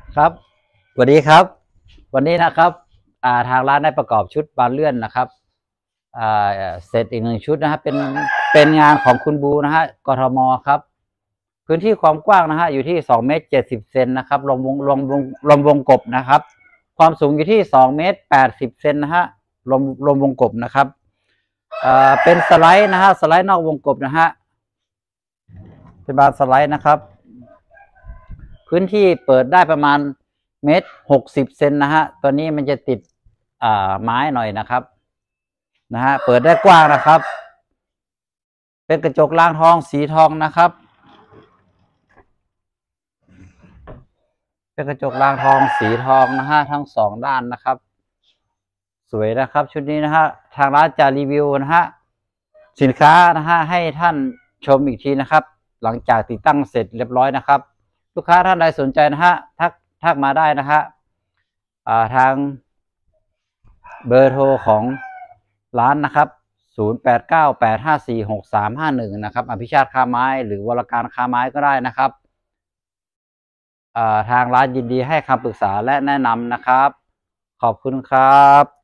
ครับสวัสดีครับวันนี้นะครับทางร้านได้ประกอบชุดบานเลื่อนนะครับอ่เสร็จอีกหนึ่งชุดนะครับเป็นงานของคุณบูนะฮะกทมครับพื้นที่ความกว้างนะฮะอยู่ที่2 เมตร 70 เซนนะครับลมวงกบนะครับความสูงอยู่ที่2 เมตร 80 เซนนะฮะลมวงกบนะครับเป็นสไลด์นะฮะสไลด์นอกวงกบนะฮะเป็นบานสไลด์นะครับพื้นที่เปิดได้ประมาณ1 เมตร 60 เซนนะฮะตัวนี้มันจะติดไม้หน่อยนะครับนะฮะเปิดได้กว้างนะครับเป็นกระจกรางทองสีทองนะครับเป็นกระจกรางทองสีทองนะฮะทั้ง2 ด้านนะครับสวยนะครับชุดนี้นะฮะทางร้านจะรีวิวนะฮะสินค้านะฮะให้ท่านชมอีกทีนะครับหลังจากติดตั้งเสร็จเรียบร้อยนะครับลูกค้าท่านใดสนใจนะฮะทักมาได้นะฮะทางเบอร์โทรของร้านนะครับ0898546351นะครับอภิชาติค้าไม้หรือวรการค้าไม้ก็ได้นะครับทางร้านยินดีให้คำปรึกษาและแนะนำนะครับขอบคุณครับ